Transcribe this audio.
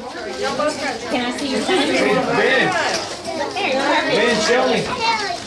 Can I see your pen? Ben, show me.